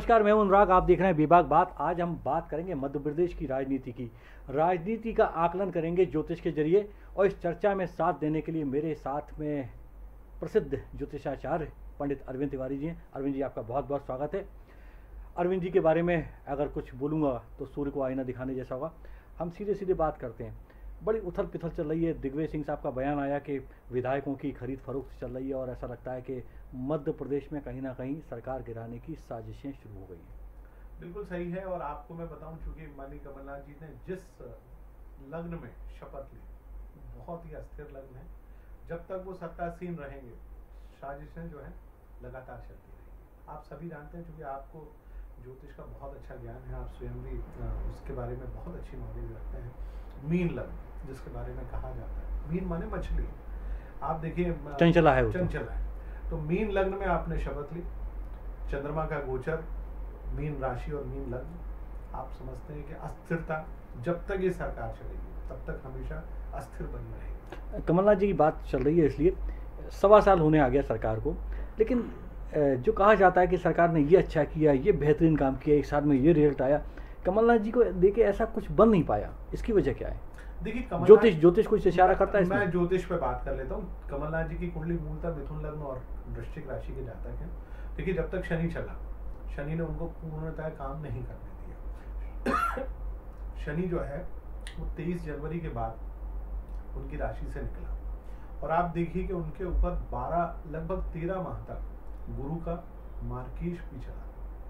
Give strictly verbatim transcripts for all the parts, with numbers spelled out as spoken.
नमस्कार, मैं हूं अनुराग। आप देख रहे हैं विभाग बात। आज हम बात करेंगे मध्य प्रदेश की राजनीति की राजनीति का आकलन करेंगे ज्योतिष के जरिए। और इस चर्चा में साथ देने के लिए मेरे साथ में प्रसिद्ध ज्योतिषाचार्य पंडित अरविंद तिवारी जी हैं। अरविंद जी, आपका बहुत बहुत स्वागत है। अरविंद जी के बारे में अगर कुछ बोलूँगा तो सूर्य को आईना दिखाने जैसा होगा। हम सीधे सीधे बात करते हैं। बड़ी उथल पुथल चल रही है। दिग्विजय सिंह साहब का बयान आया कि विधायकों की खरीद फरोख्त चल रही है और ऐसा लगता है कि मध्य प्रदेश में कहीं ना कहीं सरकार गिराने की साजिशें शुरू हो गई हैं। बिल्कुल सही है। और आपको मैं बताऊं, चूंकि माननीय कमलनाथ जी ने जिस लग्न में शपथ ली, बहुत ही अस्थिर लग्न है। जब तक वो सत्तासीन रहेंगे, साजिशें जो है लगातार चलती रहेंगी। आप सभी जानते हैं, चूंकि आपको ज्योतिष का बहुत अच्छा ज्ञान है, आप स्वयं भी उसके बारे में बहुत अच्छी नॉलेज रखते हैं। मीन लग्न जिसके बारे में कहा जाता है, मीन माने मछली। आप देखिए, चंचला है, चंचला है। तो मीन लग्न में आपने शपथ ली, चंद्रमा का गोचर मीन राशि और मीन लग्न, आप समझते हैं कि अस्थिरता जब तक ये सरकार चलेगी तब तक हमेशा अस्थिर बनी रहेगी। कमलनाथ जी की बात चल रही है, इसलिए सवा साल होने आ गया सरकार को, लेकिन जो कहा जाता है कि सरकार ने ये अच्छा किया, ये बेहतरीन काम किया, एक साल में ये रिजल्ट आया, कमलनाथ जी को देखे ऐसा कुछ बन नहीं पाया। इसकी वजह क्या है? देखिए, ज्योतिष ज्योतिष कुछ इशारा करता है। मैं ज्योतिष पे बात कर लेता हूँ। कमलनाथ जी की कुंडली मूलतः मिथुन लग्न और वृश्चिक राशि के जातक हैं। देखिए, जब तक शनि चला, शनि ने उनको पूर्णतः काम नहीं करने दिया। शनि जो है वो तेईस जनवरी के बाद उनकी राशि से निकला और आप देखिए कि उनके ऊपर बारह लगभग तेरह माह तक गुरु का मार्कीश भी चला।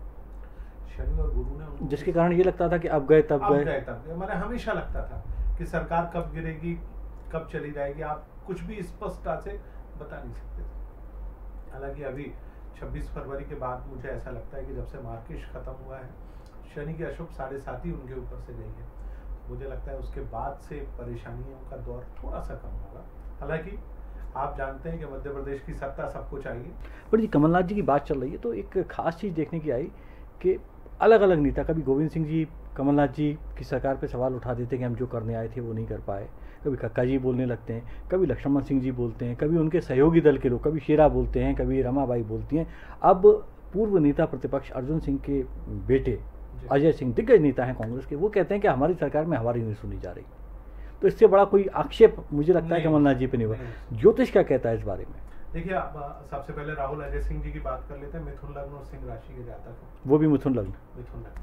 शनि और गुरु ने, जिसके कारण ये लगता था कि अब गए तब गए गए तब गए मैंने हमेशा लगता था कि सरकार कब गिरेगी, कब चली जाएगी, आप कुछ भी स्पष्टता से बता नहीं सकते थे। हालांकि अभी छब्बीस फरवरी के बाद मुझे ऐसा लगता है कि जब से मार्किश खत्म हुआ है, शनि की अशुभ साढ़े सात ही उनके ऊपर से गई है, मुझे लगता है उसके बाद से परेशानियों का दौर थोड़ा सा कम होगा। हालांकि आप जानते हैं कि मध्य प्रदेश की सत्ता सबको चाहिए। पर जी, कमलनाथ जी की बात चल रही है तो एक खास चीज़ देखने की आई कि अलग अलग नेता, कभी गोविंद सिंह जी कमलनाथ जी की सरकार पे सवाल उठा देते हैं कि हम जो करने आए थे वो नहीं कर पाए, कभी कक्का जी बोलने लगते हैं, कभी लक्ष्मण सिंह जी बोलते हैं, कभी उनके सहयोगी दल के लोग, कभी शेरा बोलते हैं, कभी रमाबाई बोलती हैं। अब पूर्व नेता प्रतिपक्ष अर्जुन सिंह के बेटे अजय सिंह, दिग्गज नेता हैं कांग्रेस के, वो कहते हैं कि हमारी सरकार में हमारी नहीं सुनी जा रही। तो इससे बड़ा कोई आक्षेप मुझे लगता है कमलनाथ जी पे नहीं हुआ। ज्योतिष क्या कहता है इस बारे में? देखिए, आप सबसे पहले राहुल अजय सिंह जी की बात कर लेते हैं। मिथुन लग्न और सिंह राशि के जातक हैं। वो भी मिथुन लग्न मिथुन लग्न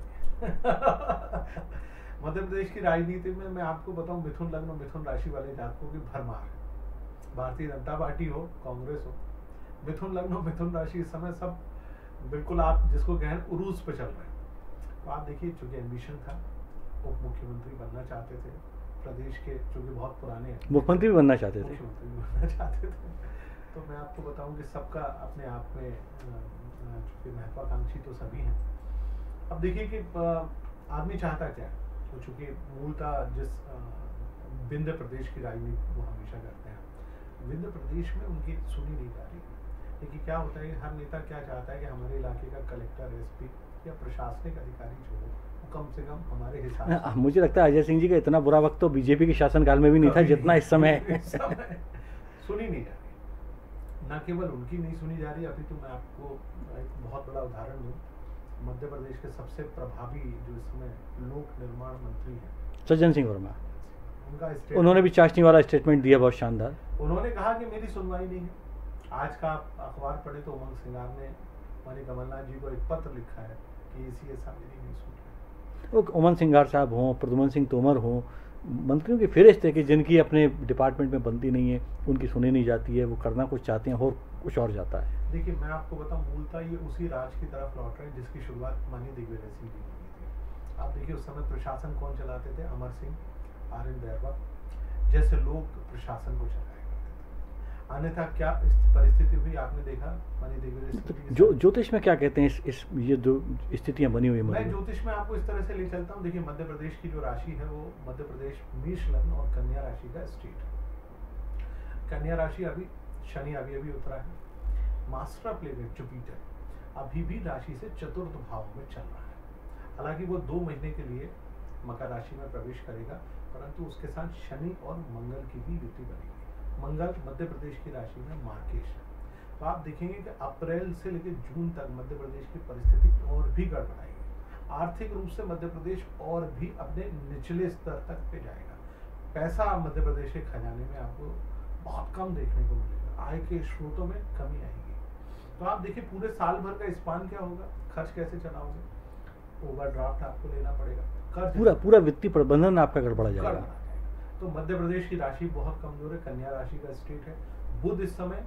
मध्य प्रदेश की राजनीति में मैं आपको बताऊं, मिथुन लग्न और मिथुन राशि वाले जातकों की भरमार है। भारतीय जनता पार्टी हो, कांग्रेस हो, मिथुन लग्न और मिथुन राशि इस समय सब बिल्कुल आप जिसको कहें उरूज पे चल रहे हैं। तो आप देखिए, चूंकि एम्बिशन था, उप मुख्यमंत्री बनना चाहते थे प्रदेश के, चूंकि बहुत पुराने मुख्यमंत्री भी बनना चाहते थे मुख्यमंत्री भी बनना चाहते थे तो मैं आपको बताऊं कि सबका अपने आप में चूंकि महत्वाकांक्षी तो सभी हैं। अब देखिए कि आदमी चाहता क्या है। तो चूंकि मूलतः जिस विंध्य प्रदेश की राजनीति वो हमेशा करते हैं, विंध्य प्रदेश में उनकी सुनी नहीं जा रही है। देखिए, क्या होता है कि हर नेता क्या चाहता है कि हमारे इलाके का कलेक्टर, एसपी या प्रशासनिक अधिकारी जो हो, कम से कम हमारे हिसाब से। मुझे लगता है अजय सिंह जी का इतना बुरा वक्त तो बीजेपी के शासनकाल में भी नहीं था जितना इस समय सुनी नहीं जा रही। न केवल उनकी नहीं सुनी जा रही, अभी तो मैं आपको एक बहुत बड़ा उदाहरण दूं। मध्य प्रदेश के सबसे प्रभावी जो इस समय लोक निर्माण मंत्री हैं, सज्जन सिंह वर्मा, उनका उन्होंने भी चाशनी वाला स्टेटमेंट दिया, बहुत शानदार। उन्होंने कहा कि मेरी सुनवाई नहीं है। आज का आप अखबार पढ़े तो उमंग सिंगार ने माननीय कमलनाथ जी को एक पत्र लिखा है कि एसीएस मेरी नहीं सुन रहे। वो उमंग सिंगार साहब हों, प्रद्युमन सिंह तोमर हों, मंत्रियों की फेहरिस्त है कि जिनकी अपने डिपार्टमेंट में बनती नहीं है, उनकी सुनी नहीं जाती है, वो करना कुछ चाहते हैं और कुछ और जाता है। देखिए, मैं आपको बताऊं, मूलतः ये उसी राज की तरफ लौट रहे हैं जिसकी शुरुआत माननीय दिग्विजय सिंह जी की थी। आप देखिए, उस समय प्रशासन कौन चलाते थे? अमर सिंह, आर एन बैरवा जैसे लोग प्रशासन को चलाया करते थे। अन्यथा क्या परिस्थिति हुई आपने देखा माननीय दिग्विजय सिंह जी। जो ज्योतिष में क्या कहते हैं इस, इस ये जो स्थितियां बनी हुई है? मैं ज्योतिष में आपको इस तरह से ले चलता हूँ। देखिए, मध्य प्रदेश की जो राशि है वो मध्य प्रदेश मेष लग्न और कन्या राशि का स्टेट है। कन्या राशि अभी शनि अभी अभी उतरा है। मास्टर प्लेनेट जुपिटर अभी भी राशि से चतुर्थ भाव में चल रहा है। हालांकि वो दो महीने के लिए मकर राशि में प्रवेश करेगा, परंतु उसके साथ शनि और मंगल की भी युति बनेगी। मंगल मध्य प्रदेश की राशि में मार्केश है। तो आप देखेंगे कि अप्रैल से लेकर जून तक मध्य प्रदेश की परिस्थिति और भी गड़बड़ाएगी। आर्थिक रूप से मध्य प्रदेश और भी अपने निचले स्तर तक पे जाएगा। पैसा मध्य प्रदेश के खजाने में आपको बहुत कम देखने को मिलेगा, आय के स्रोतों में कमी आएगी। तो आप देखिए पूरे साल भर का स्पान क्या होगा, खर्च कैसे चलाओगे, ओवरड्राफ्ट आपको लेना पड़ेगा, कर्ज पूरा पूरा वित्तीय प्रबंधन आपका गड़बड़ा जाएगा। जाएगा। तो मध्य प्रदेश की राशि बहुत कमजोर है, कन्या राशि का स्टेट है, बुध इस समय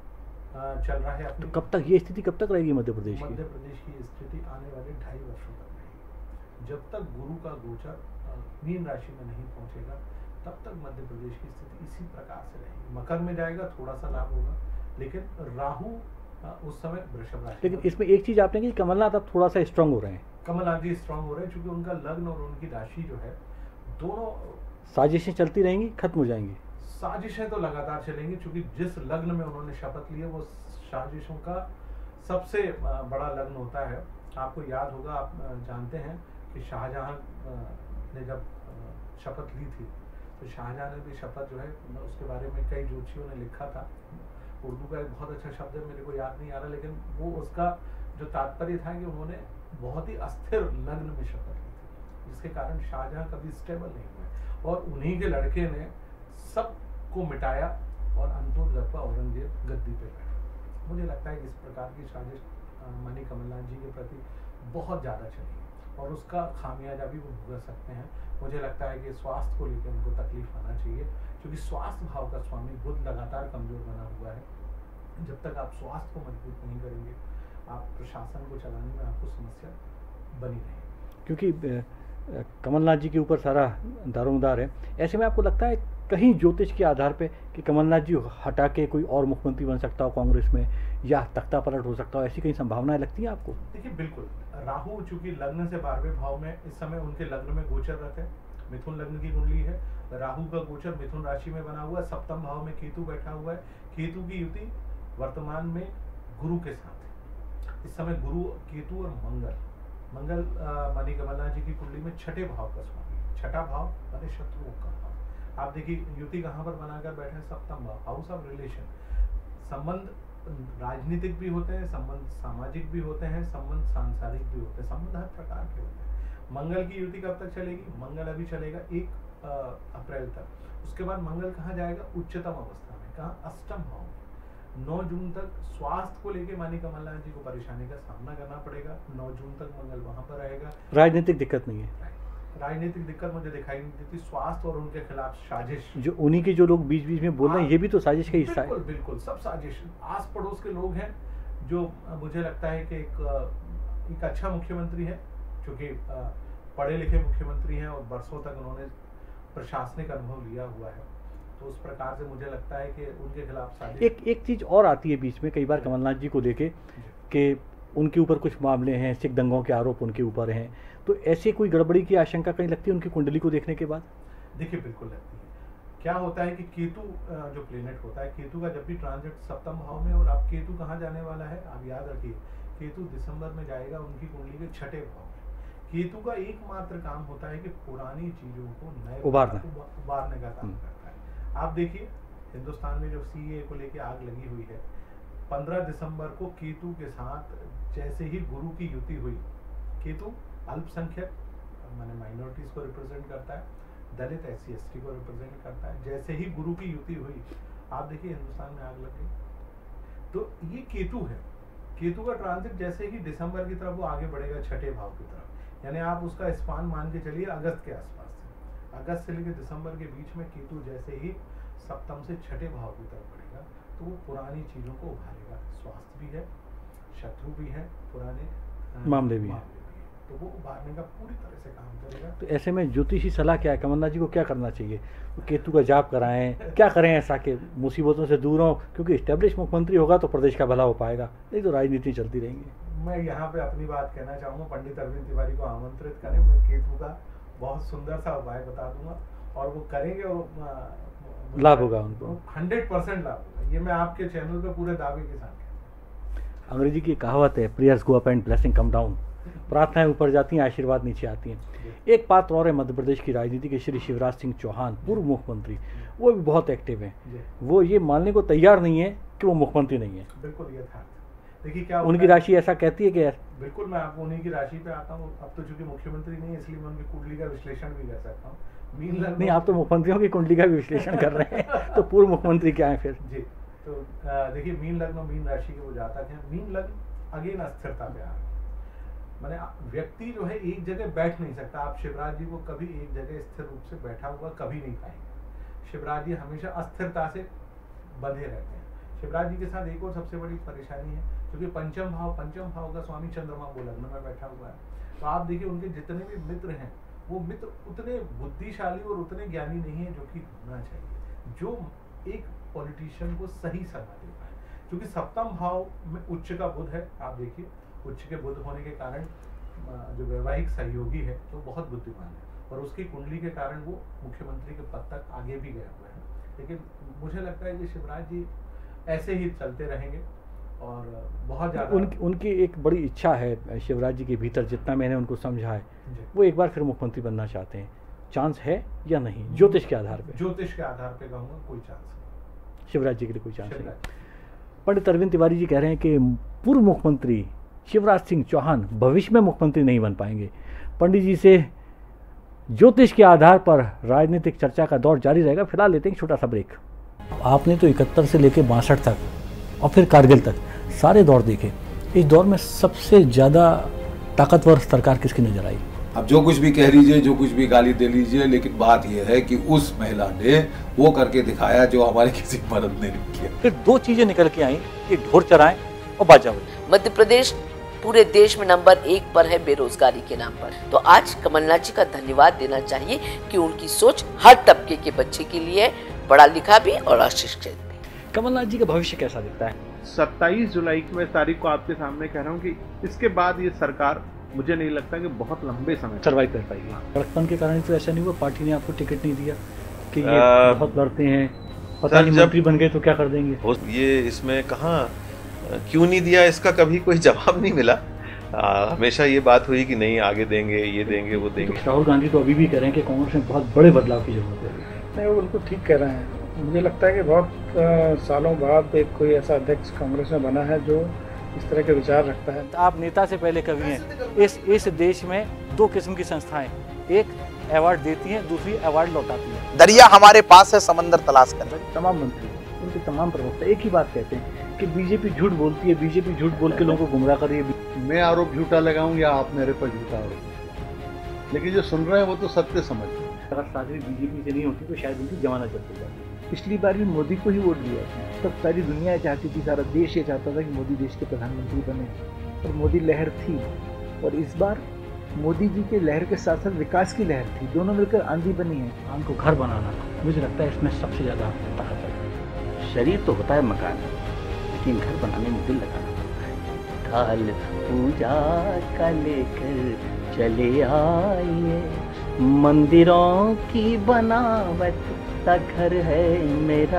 चल रहा है अपनी। तो कब तक ये स्थिति कब तक रहेगी मध्य प्रदेश की? मध्य प्रदेश की स्थिति आने वाले ढाई वर्षों तक रहेगी। जब तक गुरु का गोचर मीन राशि में नहीं पहुंचेगा तब तक मध्य प्रदेश की स्थिति इसी प्रकार से रहेगी। मकर में जाएगा थोड़ा सा लाभ होगा, लेकिन राहु उस समय वृषभ राशि। लेकिन इसमें एक चीज आपने की, कमलनाथ अब थोड़ा सा स्ट्रांग हो रहे हैं। कमलनाथ जी स्ट्रांग हो रहे हैं क्योंकि उनका लग्न और उनकी राशि जो है दोनों साजिशें चलती रहेंगी, खत्म हो जाएंगी। साजिशें तो लगातार चलेंगी क्योंकि जिस लग्न में उन्होंने शपथ ली है वो साजिशों का सबसे बड़ा लग्न होता है। आपको याद होगा, आप जानते हैं कि शाहजहां ने जब शपथ ली थी तो शाहजहां ने भी शपथ जो है उसके बारे में कई ज्योतिषियों ने लिखा था। उर्दू का एक बहुत अच्छा शब्द है, मेरे को याद नहीं आ रहा, लेकिन वो उसका जो तात्पर्य था कि उन्होंने बहुत ही अस्थिर लग्न में शपथ ली थी, जिसके कारण शाहजहां कभी स्टेबल नहीं हुए और उन्हीं के लड़के ने सबको मिटाया और अंतोदगत औरंगजेब गद्दी पे बैठा। मुझे लगता है कि इस प्रकार की साजिश माननीय कमलनाथ जी के प्रति बहुत ज़्यादा चली और उसका खामियाजा भी वो भुगत सकते हैं। मुझे लगता है कि स्वास्थ्य को लेकर उनको तकलीफ आना चाहिए क्योंकि स्वास्थ्य भाव का स्वामी बुध लगातार कमजोर बना हुआ है। जब तक आप स्वास्थ्य को मजबूत नहीं करेंगे, आप प्रशासन को चलाने में आपको समस्या बनी रहेगी। क्योंकि कमलनाथ जी के ऊपर सारा दारोमदार है, ऐसे में आपको लगता है कहीं ज्योतिष के आधार पे कि कमलनाथ जी हटा के कोई और मुख्यमंत्री बन सकता हो कांग्रेस में, या तख्ता पलट हो सकता हो, ऐसी कई संभावनाएं लगती हैं आपको? देखिए बिल्कुल, राहु चूंकि लग्न से बारहवें भाव में इस समय उनके लग्न में गोचर रहते हैं, मिथुन लग्न की कुंडली है, राहु का गोचर मिथुन राशि में बना हुआ है, सप्तम भाव में केतु बैठा हुआ है। केतु की युति वर्तमान में गुरु के साथ है। इस समय गुरु, केतु और मंगल मंगल मानी कमलनाथ जी की कुंडली में छठे भाव का स्वामी, छठा भाव माने शत्रुओं का भाव। आप देखिए युति कहाँ पर बनाकर बैठे हैं, सप्तम भाव, हाउस ऑफ रिलेशन। संबंध राजनीतिक भी होते हैं, संबंध सामाजिक भी होते हैं, संबंध सांसारिक भी होते हैं, संबंध हर प्रकार के होते हैं। मंगल की युति कब तक चलेगी? मंगल अभी चलेगा एक अप्रैल तक। उसके बाद मंगल कहाँ जाएगा? उच्चतम अवस्था में, कहाँ? अष्टम भाव में। नौ जून तक स्वास्थ्य को लेके मानी कमलनाथ जी को परेशानी का सामना करना पड़ेगा। नौ जून तक मंगल वहां पर रहेगा। राजनीतिक दिक्कत नहीं है, राजनीतिक दिक्कत मुझे दिखाई नहीं देती। स्वास्थ्य और उनके खिलाफ साजिश, जो उन्हीं के जो लोग बीच बीच में बोल रहे हैं, ये भी तो साजिश का हिस्सा है। बिल्कुल बिल्कुल, सब साजिश। आस पड़ोस के लोग हैं जो मुझे लगता है कि एक एक अच्छा मुख्यमंत्री है, क्योंकि पढ़े लिखे मुख्यमंत्री हैं और बरसों तक उन्होंने प्रशासनिक अनुभव लिया हुआ है, तो उस प्रकार से मुझे लगता है कि उनके खिलाफ साजिश। एक एक चीज और आती है बीच में कई बार कमलनाथ जी को लेके कि उनके ऊपर कुछ मामले हैं, सिख दंगों के आरोप उनके ऊपर हैं, तो ऐसे कोई गड़बड़ी की आशंका कहीं लगती है उनकी कुंडली को देखने के बाद? देखिए बिल्कुल लगती है। क्या होता है कि केतु जो प्लेनेट होता है, केतु का जब भी ट्रांजिट सप्तम भाव में, और अब केतु कहाँ जाने वाला है आप याद रखिए, केतु दिसंबर में जाएगा उनकी कुंडली के छठे भाव में। केतु का एकमात्र काम होता है कि पुरानी चीजों को नए उबारना उबारने का काम करता है। आप देखिए हिंदुस्तान में जो सीए को लेके आग लगी हुई है, पंद्रह दिसंबर को केतु के साथ जैसे ही गुरु की युति हुई, केतु अल्पसंख्यक माने माइनॉरिटीज को रिप्रेजेंट करता है, Dalit S C S T को रिप्रेजेंट करता है, जैसे ही गुरु की युति हुई आप देखिए हिंदुस्तान में आग लग गई। तो ये केतु है, केतु का ट्रांजिट जैसे ही दिसंबर की तरफ वो आगे बढ़ेगा छठे भाव की तरफ, यानी आप उसका स्पान मान के चलिए अगस्त के आसपास से, अगस्त से लेकर दिसंबर के बीच में केतु जैसे ही सप्तम से छठे भाव की तरफ बढ़ेगा तो वो पुरानी चीजों को उभारेगा। स्वास्थ्य भी है, शत्रु भी है, पुराने मामले भी हैं, तो वो उभारने का पूरी तरह से काम करेगा। तो ऐसे में ज्योतिषी सलाह क्या है, कमलनाथ जी को क्या करना चाहिए? केतु का जाप कराएं, क्या करें ऐसा कि मुसीबतों से दूर हो, क्योंकि स्टैब्लिश मुख्यमंत्री होगा तो प्रदेश का भला हो पाएगा, नहीं तो राजनीति चलती रहेंगी। मैं यहाँ पे अपनी बात कहना चाहूँगा, पंडित अरविंद तिवारी को आमंत्रित करें, मैं केतु का बहुत सुंदर सा उपाय बता दूंगा और वो करेंगे और लाभ होगा उनको, हंड्रेड परसेंट लाभ होगा। ये मैं आपके चैनल पे पूरे दावे के साथ। अंग्रेजी की कहावत है, prayers go up and blessing come down, प्रार्थनाएं ऊपर जाती हैं, आशीर्वाद नीचे आती हैं। एक बात और है, मध्य प्रदेश की राजनीति के श्री शिवराज सिंह चौहान पूर्व मुख्यमंत्री, वो भी बहुत एक्टिव हैं। वो ये मानने को तैयार नहीं है कि वो मुख्यमंत्री नहीं है। बिल्कुल यथार्थ। देखिए क्या उनकी राशि ऐसा कहती है कि यार बिल्कुल मैं आपको उन्हीं की राशि पे आता हूँ। अब तो चूंकि मुख्यमंत्री नहीं है इसलिए मैं उनकी कुंडली का विश्लेषण भी कर सकता हूँ। मीन लग्न नहीं, आप तो मुख्यमंत्रियों की कुंडली का भी विश्लेषण कर रहे हैं तो पूर्व मुख्यमंत्री क्या है फिर? जी, तो देखिए मीन लग्न और मीन राशि के वो जातक हैं। मीन लग्न अगेन अस्थिरता पे आ रहा है, माने व्यक्ति जो है एक जगह बैठ नहीं सकता। आप शिवराज जी को कभी एक जगह स्थिर रूप से बैठा हुआ कभी नहीं पाएंगे। शिवराज जी हमेशा अस्थिरता से बंधे रहते हैं। शिवराज जी के साथ एक और सबसे बड़ी परेशानी है, क्योंकि पंचम भाव पंचम भाव का स्वामी चंद्रमा वो लग्न में बैठा हुआ है। तो आप देखिए उनके जितने भी मित्र हैं वो मित्र उतने बुद्धिशाली और उतने ज्ञानी नहीं है जो कि होना चाहिए, जो एक पॉलिटिशियन को सही सलाह दे पाए। क्योंकि सप्तम भाव में उच्च का बुध है, आप देखिए उच्च के बुध होने के कारण जो वैवाहिक सहयोगी है तो बहुत बुद्धिमान है, और उसकी कुंडली के कारण वो मुख्यमंत्री के पद तक आगे भी गया हुआ है। लेकिन मुझे लगता है कि शिवराज जी ऐसे ही चलते रहेंगे और बहुत ज्यादा उन, उनकी एक बड़ी इच्छा है शिवराज जी के भीतर, जितना मैंने उनको समझा है, वो एक बार फिर मुख्यमंत्री बनना चाहते हैं। चांस है या नहीं ज्योतिष के आधार पे? ज्योतिष के आधार पे कहूँगा कोई चांस नहीं, शिवराज जी के लिए कोई चांस नहीं। पंडित अरविंद तिवारी जी कह रहे हैं कि पूर्व मुख्यमंत्री शिवराज सिंह चौहान भविष्य में मुख्यमंत्री नहीं बन पाएंगे। पंडित जी से ज्योतिष के आधार पर राजनीतिक चर्चा का दौर जारी रहेगा। फिलहाल लेते हैं छोटा सा ब्रेक। आपने तो इकहत्तर से लेकर बासठ तक और फिर कारगिल तक सारे दौर देखे। इस दौर में सबसे ज़्यादा ताकतवर सरकार किसकी नजर आई? अब जो कुछ भी कह लीजिए, जो कुछ भी गाली दे लीजिए, लेकिन बात यह है कि उस महिला ने वो करके दिखाया जो हमारे किसी मर्द ने नहीं किया। फिर दो चीजें निकल के आई, एक ढोर चराएं और बाजा बजाएं। मध्य प्रदेश पूरे देश में नंबर एक पर है बेरोजगारी के नाम पर। तो आज कमलनाथ जी का धन्यवाद देना चाहिए कि उनकी सोच हर तबके के बच्चे के लिए है, पढ़ा लिखा भी और अशिक्षित भी। कमलनाथ जी का भविष्य कैसा दिखता है? सत्ताईस जुलाई की मैं तारीख को आपके सामने कह रहा हूँ कि इसके बाद ये सरकार मुझे नहीं लगता कि बहुत लंबे समय सर्वाइव कर पाएगी। लड़कपन के कारण तो ऐसा नहीं हुआ, पार्टी ने आपको टिकट नहीं दिया कि ये आ, बहुत लड़ते हैं, पता नहीं मंत्री बन गए तो क्या कर देंगे? ये इसमें कहाँ क्यों नहीं दिया, इसका कभी कोई जवाब नहीं मिला। आ, हमेशा ये बात हुई कि नहीं आगे देंगे, ये देंगे, वो देंगे। तो राहुल गांधी तो अभी भी कह रहे हैं कि कांग्रेस में बहुत बड़े बदलाव की जरूरत है। नहीं, वो बिल्कुल ठीक कह रहे हैं। मुझे लगता है कि बहुत आ, सालों बाद एक कोई ऐसा अध्यक्ष कांग्रेस में बना है जो इस तरह के विचार रखता है। आप नेता से पहले कवि हैं। इस इस देश में दो किस्म की संस्थाएं, एक अवार्ड देती हैं, दूसरी अवार्ड लौटाती हैं। दरिया हमारे पास है, समंदर तलाश कर। तमाम मंत्री, उनके तमाम प्रवक्ता एक ही बात कहते हैं कि बीजेपी झूठ बोलती है, बीजेपी झूठ बोल के लोगों को गुमराह कर रही है। मैं आरोप झूठा लगाऊं या आप मेरे पर झूठा आरोप, लेकिन जो सुन रहे हैं वो तो सत्य समझ। अगर साथी बीजेपी से नहीं होती तो शायद उनकी जमानत जब्त हो जाती। पिछली बार भी मोदी को ही वोट दिया, तब सारी दुनिया चाहती थी, सारा देश ये चाहता था कि मोदी देश के प्रधानमंत्री बने, और मोदी लहर थी। और इस बार मोदी जी के लहर के साथ साथ विकास की लहर थी, दोनों मिलकर आंधी बनी है। उनको घर बनाना, मुझे लगता है इसमें सबसे ज़्यादा ताकत है। शरीर तो होता है मकान, लेकिन घर बनाने में दिल लगाना पड़ता है। काल पूजा का लेकर चले आइए, मंदिरों की बनावट का घर है मेरा।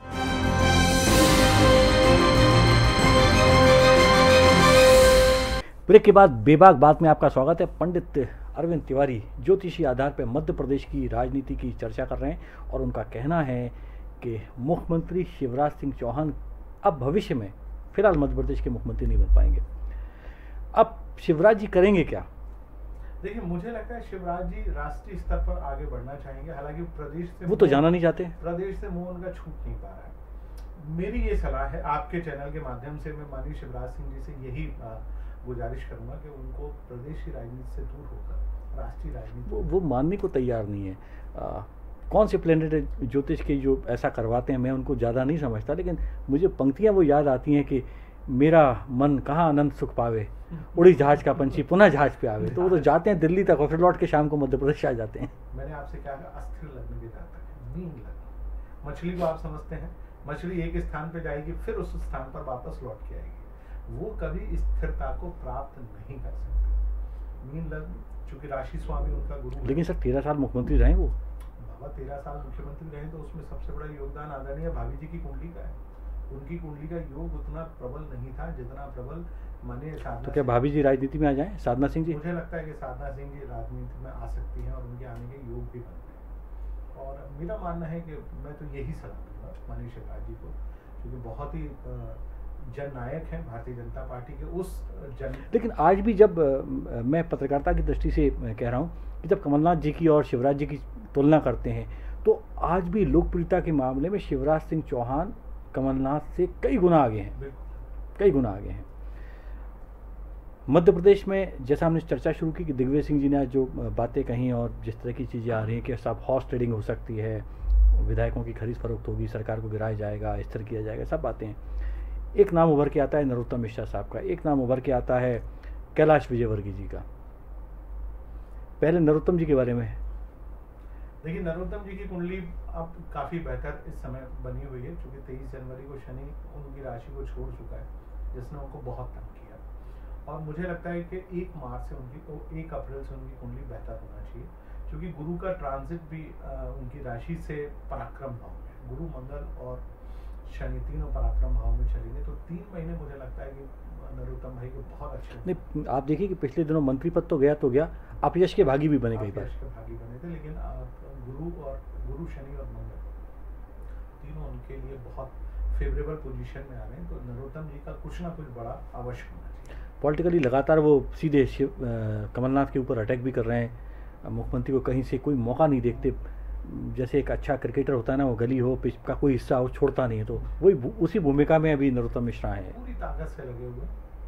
ब्रेक के बाद बेबाक बात में आपका स्वागत है। पंडित अरविंद तिवारी ज्योतिषी आधार पर मध्य प्रदेश की राजनीति की चर्चा कर रहे हैं और उनका कहना है कि मुख्यमंत्री शिवराज सिंह चौहान अब भविष्य में फिलहाल मध्य प्रदेश के मुख्यमंत्री नहीं बन पाएंगे। अब शिवराज जी करेंगे क्या? देखिए मुझे लगता है शिवराज जी राष्ट्रीय स्तर पर आगे बढ़ना चाहेंगे, हालांकि प्रदेश से वो तो जाना नहीं चाहते, प्रदेश से मुंह उनका छूट नहीं पा रहा है। मेरी ये सलाह है आपके चैनल के माध्यम से, मैं माननीय शिवराज सिंह जी से यही गुजारिश करूंगा कि उनको प्रदेश की राजनीति से दूर होकर राष्ट्रीय राजनीति वो, वो मानने को तैयार नहीं है। आ, कौन से प्लेनेट ज्योतिष के जो ऐसा करवाते हैं, मैं उनको ज़्यादा नहीं समझता, लेकिन मुझे पंक्तियाँ वो याद आती हैं कि मेरा मन कहाँ आनंद सुख पावे, उड़ी जहाज का पंछी पुनः जहाज पे आवे। तो वो तो जाते हैं दिल्ली तक और फिर लौट के शाम को मध्य प्रदेश आ जाते हैं। मैंने आपसे क्या कहा, अस्थिर लग्न के जातक है, मीन लग्न। मछली को आप समझते हैं, मछली एक स्थान पे जाएगी फिर उस स्थान पर वापस लौट के आएगी, वो कभी स्थिरता को प्राप्त नहीं कर सकती। मीन लग्न चूंकि राशि स्वामी उनका गुरु। लेकिन सर तेरह साल मुख्यमंत्री रहे वो। बाबा तेरह साल मुख्यमंत्री रहे तो उसमें सबसे बड़ा योगदान आदरणीय भाभी जी की कुंडली का है। उनकी कुंडली का योग उतना प्रबल नहीं था जितना प्रबल माने साधना। तो क्या भाभी जी राजनीति में आ जाएं, साधना सिंह जी? मुझे लगता है कि साधना सिंह जी राजनीति में आ सकती हैं और उनके आने के योग भी बनते हैं। और मेरा मानना है कि मैं तो यही सलाह दूंगा माननीय शिवराज जी को क्योंकि बहुत ही जननायक हैं भारतीय जनता पार्टी के। उस जन लेकिन आज भी जब अ, मैं पत्रकारिता की दृष्टि से कह रहा हूँ कि जब कमलनाथ जी की और शिवराज जी की तुलना करते हैं तो आज भी लोकप्रियता के मामले में शिवराज सिंह चौहान कमलनाथ से कई गुना आगे हैं, कई गुना आगे हैं। मध्य प्रदेश में जैसा हमने चर्चा शुरू की कि दिग्विजय सिंह जी ने आज जो बातें कही और जिस तरह की चीज़ें आ रही हैं कि सब हॉर्स ट्रेडिंग हो सकती है, विधायकों की खरीद फरोख्त होगी, सरकार को गिराया जाएगा, स्थिर किया जाएगा, सब बातें हैं। एक नाम उभर के आता है नरोत्तम मिश्रा साहब का, एक नाम उभर के आता है कैलाश विजयवर्गीय जी का। पहले नरोत्तम जी के बारे में। देखिए, नरोत्तम जी की कुंडली अब काफ़ी बेहतर इस समय बनी हुई है, क्योंकि तेईस जनवरी को शनि उनकी राशि को छोड़ चुका है, जिसने उनको बहुत तंग किया। और मुझे लगता है कि एक मार्च से उनकी एक अप्रैल से उनकी कुंडली बेहतर होना चाहिए, क्योंकि गुरु का ट्रांजिट भी आ, उनकी राशि से पराक्रम भाव में, गुरु मंगल और शनि तीनों पराक्रम भाव में चलेंगे, तो तीन महीने मुझे लगता है कि नरोत्तम भाई को बहुत अच्छे। नहीं, आप देखिए कि पिछले दिनों मंत्री पद तो गया तो गया, अपयश के भागी भी बने कई बार, अपयश के भागी बने थे, लेकिन गुरु और गुरु शनि और मंगल तीनों उनके लिए बहुत फेवरेबल पोजीशन में आ रहे हैं, तो नरोत्तम जी का कुछ ना कुछ बड़ा अवश्य होना चाहिए। पॉलिटिकली लगातार वो सीधे शिव कमलनाथ के ऊपर अटैक भी कर रहे हैं, मुख्यमंत्री को कहीं से कोई मौका नहीं देखते। जैसे एक अच्छा क्रिकेटर होता है ना, वो गली हो पिच का कोई हिस्सा हो छोड़ता नहीं है, तो वही उसी भूमिका में अभी नरोत्तम मिश्रा है। पूरी ताकत से लगे हुए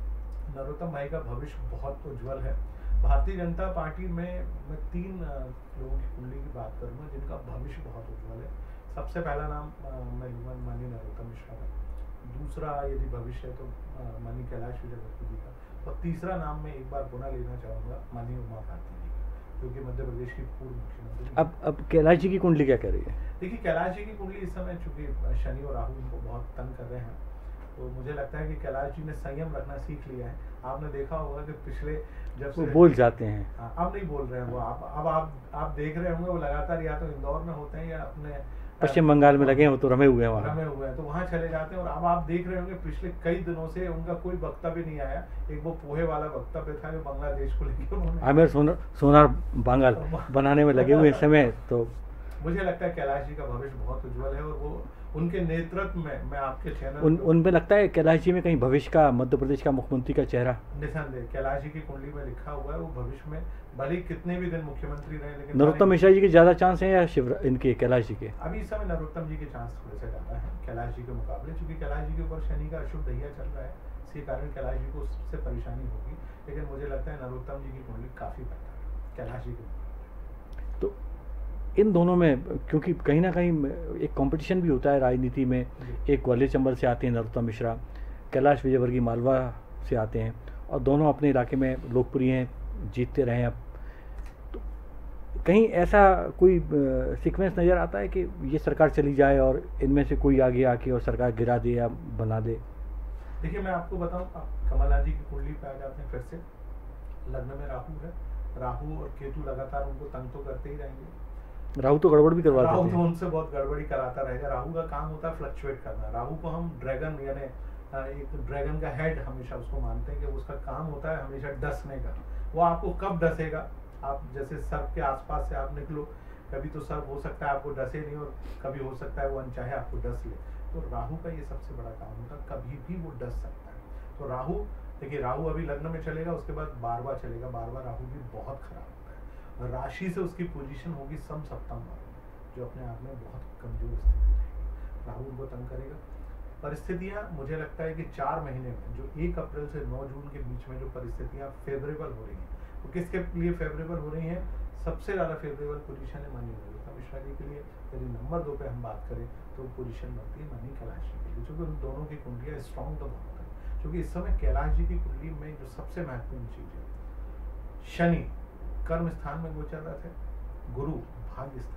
नरोत्तम भाई का भविष्य बहुत उज्जवल है। भारतीय जनता पार्टी में मैं तीन लोगों की कुंडली की बात करूंगा जिनका भविष्य बहुत उज्जवल है। सबसे पहला नाम मैं लूंगा माननीय नरोत्तम मिश्रा का, दूसरा यदि भविष्य है तो माननीय कैलाश विजयवर्गीय जी का, और तीसरा नाम मैं एक बार पुनः लेना चाहूँगा माननीय उमा भारती जी का, जो कि मध्य प्रदेश की पूर्व मुख्यमंत्री। अब अब कैलाश जी की कुंडली क्या कह रही है? देखिए, कैलाश जी की कुंडली इस समय चूंकि शनि और राहु उनको बहुत तंग कर रहे हैं, तो मुझे लगता है कि कैलाश जी ने संयम रखना सीख लिया है। आपने देखा होगा कि पिछले जब से बोल जाते हैं, हाँ, अब नहीं बोल रहे हैं वो। आप अब आप आप देख रहे होंगे वो लगातार या तो इंदौर में होते हैं या अपने पश्चिम बंगाल में लगे हैं, वो तो रमे हुए हैं वहाँ रमे हुए हैं तो वहाँ चले जाते हैं। और अब आप देख रहे होंगे पिछले कई दिनों से उनका कोई वक्तव्य नहीं आया। एक वो पोहे वाला वक्तव्य था जो बांग्लादेश को लेकर उन्होंने आमिर सोनार सोनार बांग्ल बनाने में लगे हुए इस समय। तो मुझे लगता है कैलाश जी का भविष्य बहुत उज्जवल है, और वो उनके नेतृत्व में मैं आपके चैनल उन उनमें लगता है कैलाश जी में कहीं भविष्य का मध्य प्रदेश का मुख्यमंत्री का चेहरा निसंदेह कैलाश जी की कुंडली में लिखा हुआ है। वो भविष्य में भले कितने भी दिन मुख्यमंत्री रहे, लेकिन नरोत्तम मिश्रा जी के ज्यादा चांस हैं या शिव इनके कैलाश जी के? अभी इस समय नरोत्तम जी के चांस थोड़े से ज्यादा है कैलाश जी के मुकाबले, क्योंकि कैलाश जी के ऊपर शनि का अशुभ दहिया चल रहा है, इसी कारण कैलाश जी को उससे परेशानी होगी। लेकिन मुझे लगता है नरोत्तम जी की कुंडली काफी बेहतर है कैलाश जी के मुकाबले। तो इन दोनों में क्योंकि कहीं ना कहीं एक कंपटीशन भी होता है राजनीति में, एक ग्वालियर चंबल से आते हैं नरोत्तम मिश्रा, कैलाश विजयवर्गीय मालवा से आते हैं, और दोनों अपने इलाके में लोकप्रिय हैं, जीतते रहे हैं। अब तो कहीं ऐसा कोई सीक्वेंस नज़र आता है कि ये सरकार चली जाए और इनमें से कोई आगे आके और सरकार गिरा दे या बना दे? देखिए, मैं आपको बताऊं, कमलनाथ जी की कुंडली पे आ जाते हैं फिर से। लग्न में राहु है, राहु और केतु लगातार उनको तंग तो करते ही रहेंगे। राहु तो गड़बड़ भी करवाते हैं, राहु तो उनसे बहुत गड़बड़ी कराता रहेगा। राहु का काम होता है फ्लक्चुएट करना। राहु को हम ड्रैगन यानी एक ड्रैगन का हेड हमेशा उसको मानते हैं कि उसका काम होता है हमेशा डसने का। वो आपको कब डसेगा, आप जैसे सर्प के आसपास से आप निकलो, कभी तो सर्प हो सकता है आपको डसे नहीं, और कभी हो सकता है वो अनचाहे आपको डस ले। तो राहु का ये सबसे बड़ा काम होता है, कभी भी वो डस सकता है। तो राहु देखिए, राहु अभी लग्न में चलेगा, उसके बाद बारवा चलेगा। बारवा राहु भी बहुत खराब होता है, और राशि से उसकी पोजीशन होगी सम सप्तम वाली, जो अपने आप में बहुत कमजोर स्थिति रहेगी। राहु उनको तंग करेगा। परिस्थितियां मुझे लगता है कि चार महीने में जो एक अप्रैल से नौ जून के बीच में जो परिस्थितियां फेवरेबल हो रही हैं, वो तो किसके लिए फेवरेबल हो रही हैं? सबसे ज़्यादा फेवरेबल पोजीशन है माननीय नरोत्तम मिश्रा जी के लिए। यदि नंबर दो पे हम बात करें तो पोजीशन बनती है माननीय कैलाश जी के लिए, क्योंकि उन दोनों की कुंडलियाँ स्ट्रॉन्ग तो बहुत है। क्योंकि इस समय कैलाश जी की कुंडली में जो सबसे महत्वपूर्ण चीज़ है, शनि कर्म स्थान में गोचर रहे थे, गुरु भाग्य स्थान।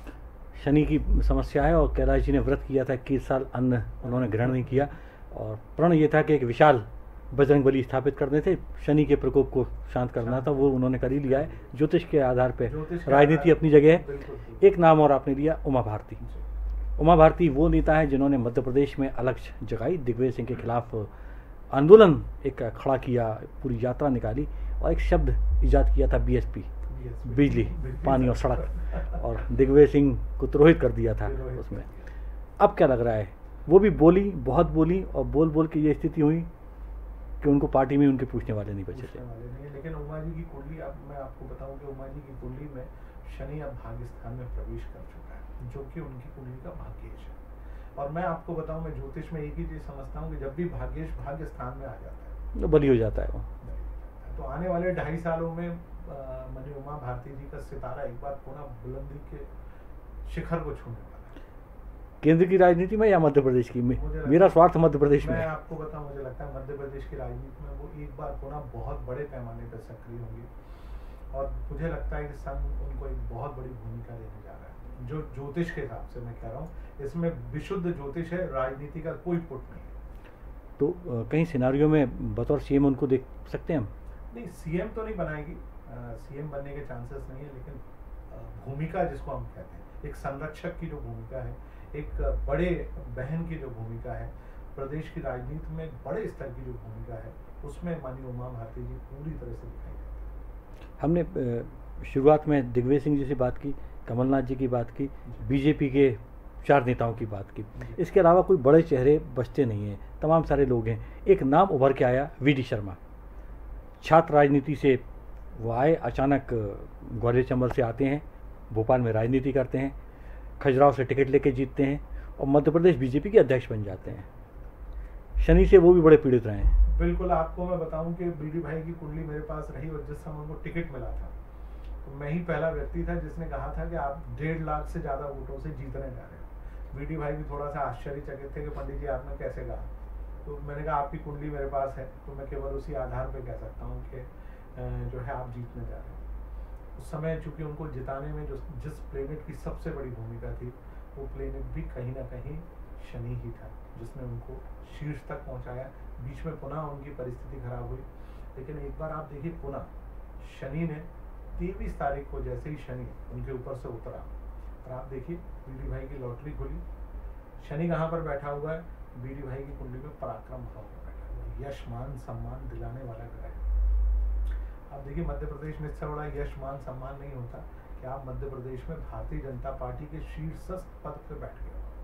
शनि की समस्या है, और कैलाश जी ने व्रत किया था, इक्कीस साल अन्न उन्होंने ग्रहण नहीं किया, और प्रण ये था कि एक विशाल बजरंग बली स्थापित करने थे, शनि के प्रकोप को शांत करना था, वो उन्होंने कर ही लिया है। ज्योतिष के आधार पे राजनीति अपनी जगह है। एक नाम और आपने लिया, उमा भारती। उमा भारती वो नेता है जिन्होंने मध्य प्रदेश में अलग जगाई, दिग्विजय सिंह के खिलाफ आंदोलन एक खड़ा किया, पूरी यात्रा निकाली, और एक शब्द ईजाद किया था बी एस पी, बिजली पानी और सड़क, और दिग्विजय सिंह को तुरोहित कर दिया था उसमें। अब क्या लग रहा है वो भी बोली, बहुत बोली, और बोल बोल के ये स्थिति हुई कि उनको पार्टी में उनके पूछने वाले नहीं बचे थे। वाले नहीं, लेकिन उमा जी की कुंडली, अब मैं आपको बताऊं कि उमा जी की कुंडली में शनि अब भाग्य स्थान में प्रवेश कर चुका है, जो कि उनकी कुंडली का भाग्येश है। और मैं आपको बताऊं, मैं ज्योतिष में एक ही चीज समझता हूँ कि जब भी भाग्येश भाग्य स्थान में आ जाता है तो बली हो जाता है वो। तो आने वाले ढाई सालों में मनी उमा भारती जी का सितारा एक बार पुनः बुलंदी के शिखर को छूने वाला है। केंद्र की राजनीति में या मध्य प्रदेश की? मेरा स्वार्थ मध्य प्रदेश में। मैं आपको बताऊं, मुझे लगता है मध्य प्रदेश की राजनीति में वो एक बार पुनः बहुत बड़े पैमाने पर सक्रिय होंगे, और मुझे लगता है कि संघ उनको एक बहुत बड़ी भूमिका देने जा रहा है। जो ज्योतिष के हिसाब से मैं कह रहा हूँ, इसमें विशुद्ध ज्योतिष है, राजनीति का कोई पुट नहीं है। तो आ, कहीं सिनारियों में बतौर सीएम उनको देख सकते हैं हम? नहीं, सीएम तो नहीं बनाएगी, सीएम बनने के चांसेस नहीं है, लेकिन भूमिका जिसको हम कहते हैं, एक संरक्षक की जो भूमिका है, एक बड़े बहन की जो भूमिका है, प्रदेश की राजनीति में बड़े स्तर की जो भूमिका है, उसमें माननीय उमा भारती जी पूरी तरह से दिखाई देती है। हमने शुरुआत में दिग्विजय सिंह जी से बात की, कमलनाथ जी की बात की, बीजेपी के चार नेताओं की बात की, इसके अलावा कोई बड़े चेहरे बचते नहीं हैं, तमाम सारे लोग हैं। एक नाम उभर के आया, वी डी शर्मा। छात्र राजनीति से वो आए, अचानक ग्वालियर चंबल से आते हैं, भोपाल में राजनीति करते हैं, खजुराहो से टिकट लेके जीतते हैं और मध्य प्रदेश बीजेपी के अध्यक्ष बन जाते हैं। शनि से वो भी बड़े पीड़ित रहे हैं। बिल्कुल, आपको मैं बताऊं कि बीडी भाई की कुंडली मेरे पास रही, और जिस समय उनको टिकट मिला था तो मैं ही पहला व्यक्ति था जिसने कहा था कि आप डेढ़ लाख से ज्यादा वोटों से जीतने जा रहे हो। बीडी भाई भी थोड़ा सा आश्चर्यचकित थे कि पंडित जी आपने कैसे कहा। तो मैंने कहा आपकी कुंडली मेरे पास है, तो मैं केवल उसी आधार पर कह सकता हूँ कि जो है आप जीतने जा रहे हो। उस समय चूंकि उनको जिताने में जो जिस प्लेनेट की सबसे बड़ी भूमिका थी, वो प्लेनेट भी कहीं ना कहीं शनि ही था, जिसने उनको शीर्ष तक पहुंचाया। बीच में पुनः उनकी परिस्थिति खराब हुई, लेकिन एक बार आप देखिए, पुनः शनि ने तेईस तारीख को जैसे ही शनि उनके ऊपर से उतरा, और आप देखिए बीडी भाई की लॉटरी खुली, शनि कहाँ पर बैठा हुआ है? बीडी भाई की कुंडली में पराक्रम भाव पर बैठा हुआ है, यश मान सम्मान दिलाने वाला ग्रह है। आप देखिए, मध्य प्रदेश में इससे बड़ा यश मान सम्मान नहीं होता कि आप मध्य प्रदेश में भारतीय जनता पार्टी के शीर्षस्थ पद पर बैठ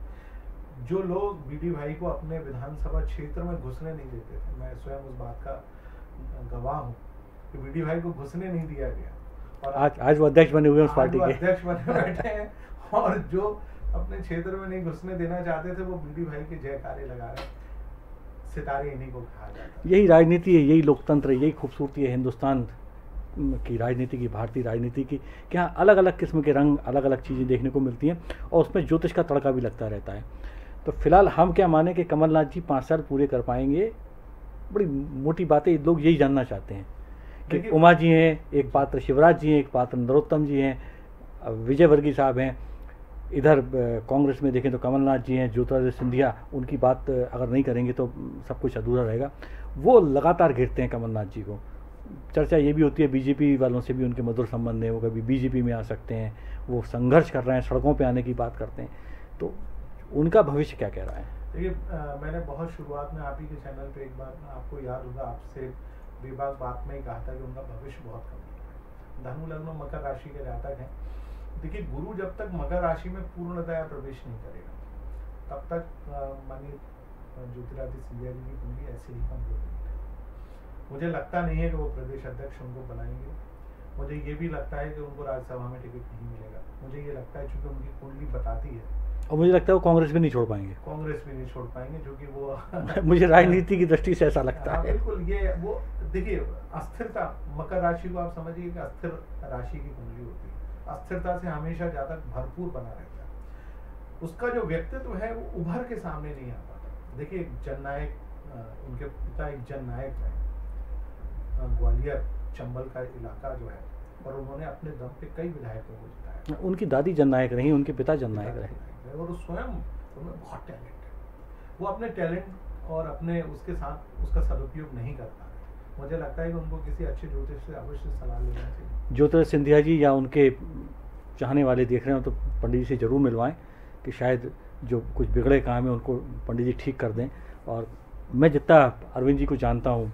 गए। जो लोग बीडी भाई को अपने विधानसभा क्षेत्र में घुसने नहीं देते थे, मैं स्वयं उस बात का गवाह हूँ कि बीडी भाई को घुसने नहीं दिया गया, और आज आज वो अध्यक्ष बने हुए हैं उस पार्टी के, अध्यक्ष बने बैठे हैं। और जो अपने क्षेत्र में नहीं घुसने देना चाहते थे, वो बीडी भाई के जयकारे लगा रहे हैं। सितारे इन्हीं को कहा जाता है। यही राजनीति है, यही लोकतंत्र है, यही खूबसूरती है हिंदुस्तान की राजनीति की, भारतीय राजनीति की, कि यहाँ अलग अलग किस्म के रंग, अलग अलग चीज़ें देखने को मिलती हैं, और उसमें ज्योतिष का तड़का भी लगता रहता है। तो फिलहाल हम क्या माने कि कमलनाथ जी पाँच साल पूरे कर पाएंगे? बड़ी मोटी बातें लोग यही जानना चाहते हैं कि उमा जी हैं एक पात्र, शिवराज जी हैं एक पात्र, नरोत्तम जी हैं, विजय वर्गीय साहब हैं, इधर कांग्रेस में देखें तो कमलनाथ जी हैं, ज्योतिरादित्य सिंधिया, उनकी बात अगर नहीं करेंगे तो सब कुछ अधूरा रहेगा। वो लगातार घेरते हैं कमलनाथ जी को। चर्चा ये भी होती है बीजेपी वालों से भी उनके मधुर संबंध है, वो कभी बीजेपी में आ सकते हैं, वो संघर्ष कर रहे हैं, सड़कों पे आने की बात करते हैं। तो उनका भविष्य क्या कह रहा है? देखिए, मैंने बहुत शुरुआत में आप ही के चैनल पे एक बार, आपको याद होगा, आपसे बेबाक बात में ही कहा था कि उनका भविष्य बहुत कम है। धनु लग्न मकर राशि के जातक हैं। देखिए, गुरु जब तक मकर राशि में पूर्णतया प्रवेश नहीं करेगा, तब तक मानिए ज्योतिरादित्य सिंधिया जी की कुंडली ऐसे ही कम होगी। मुझे लगता नहीं है कि वो प्रदेश अध्यक्ष उनको बनाएंगे। मुझे ये भी लगता है कि उनको राज्यसभा में टिकट नहीं मिलेगा। मुझे ये लगता है, चूंकि उनकी कुंडली बताती है, और मुझे लगता है वो कांग्रेस भी नहीं छोड़ पाएंगे। कांग्रेस भी नहीं छोड़ पाएंगे, जो कि वो मुझे राजनीति की दृष्टि से ऐसा लगता है। बिल्कुल, ये वो देखिए, अस्थिरता, मकर राशि को आप समझिए कि अस्थिर राशि की कुंडली होती है। अस्थिरता से हमेशा जातक भरपूर बना रहता है। उसका जो व्यक्तित्व है वो उभर के सामने नहीं आ पाता। देखिए, जननायक, उनके पिता एक जननायक है, ग्वालियर चंबल का इलाका जो है, और उन्होंने अपने दम पे कई विधायकों को जिताया। उनकी दादी जननायक रही, उनके पिता जननायक रहे, और स्वयं उनमें बहुत टैलेंट है। वो अपने टैलेंट और अपने उसके साथ उसका सदुपयोग नहीं कर पा रहे। मुझे लगता है कि उनको किसी अच्छे ज्योतिष से अवश्य सलाह लेना चाहिए। ज्योतिरादित्य सिंधिया जी या उनके चाहने वाले देख रहे हो तो पंडित जी से जरूर मिलवाएं, कि शायद जो कुछ बिगड़े काम है उनको पंडित जी ठीक कर दें। और मैं जितना अरविंद जी को जानता हूँ,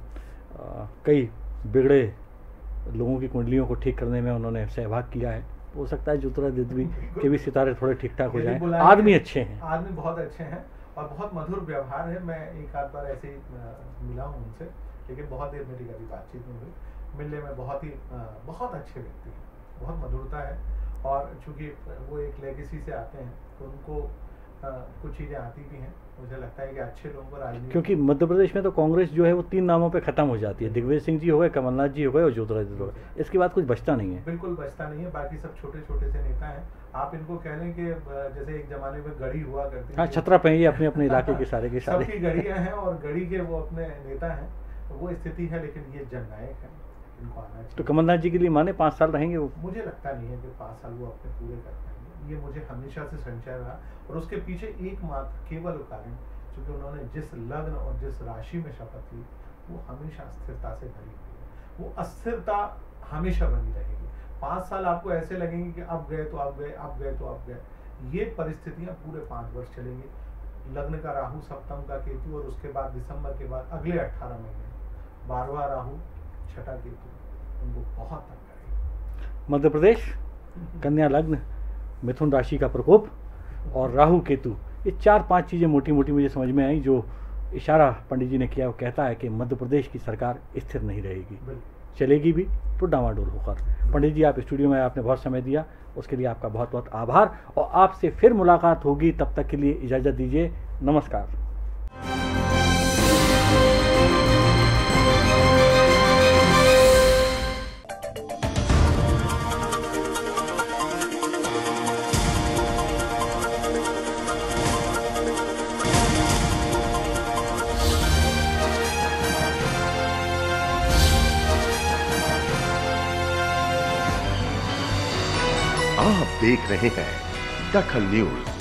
कई बिगड़े लोगों की कुंडलियों को ठीक करने में उन्होंने सहभाग किया है। हो सकता है ज्योतिरादित्य के भी सितारे थोड़े ठीक ठाक हो जाएं। आदमी अच्छे हैं, आदमी बहुत अच्छे हैं, और बहुत मधुर व्यवहार है। मैं एक आध बार ऐसे ही मिला हूँ उनसे, लेकिन बहुत देर मेरी कभी बातचीत नहीं हुई। मिलने में बहुत ही बहुत अच्छे व्यक्ति हैं, बहुत मधुरता है। और चूंकि वो एक लेगेसी से आते हैं तो उनको आ, कुछ चीज़ें आती भी हैं। मुझे लगता है कि अच्छे लोगों को राजनीति, क्योंकि मध्य प्रदेश में तो कांग्रेस जो है वो तीन नामों पे खत्म हो जाती है, दिग्विजय सिंह जी हो गए, कमलनाथ जी हो गए और ज्योतिरादित्य हो गए, इसके बाद कुछ बचता नहीं है। बिल्कुल बचता नहीं है। बाकी सब छोटे छोटे से नेता हैं। आप इनको कह लें कि जैसे एक जमाने में गढ़ी हुआ करती है, हाँ, छतरा पहिए अपने अपने इलाके के सारे के सारे सबकी गढ़ियाँ हैं और गढ़ी के वो अपने नेता हैं, वो स्थिति है। लेकिन ये जननायक है, इनको आना चाहिए। तो कमलनाथ जी के लिए माने पाँच साल रहेंगे वो? मुझे लगता नहीं है कि पाँच साल वो अपने पूरे कर पाएंगे। ये मुझे हमेशा से संशय रहा। और उसके पीछे एकमात्र केवल कारण, क्योंकि उन्होंने जिस लग्न और जिस राशि में शपथ ली वो हमेशा अस्थिरता से भरी हुई है। वो अस्थिरता हमेशा बनी रहेगी। पाँच साल आपको ऐसे लगेंगे कि अब गए तो अब गए, अब गए तो अब गए। ये परिस्थितियां पूरे पाँच वर्ष चलेंगी। लग्न का राहु, सप्तम का केतु, और उसके बाद दिसंबर के बाद अगले अट्ठारह महीने बारहवां राहु, छठा केतु उनको बहुत तंग करेगा। मध्य प्रदेश, कन्या लग्न, मिथुन राशि का प्रकोप और राहु केतु, ये चार पांच चीज़ें मोटी मोटी मुझे समझ में आई। जो इशारा पंडित जी ने किया वो कहता है कि मध्य प्रदेश की सरकार स्थिर नहीं रहेगी, चलेगी भी तो डामाडोल होकर। पंडित जी, आप स्टूडियो में आपने बहुत समय दिया, उसके लिए आपका बहुत बहुत आभार। और आपसे फिर मुलाकात होगी, तब तक के लिए इजाज़त दीजिए। नमस्कार। आप देख रहे हैं दखल न्यूज।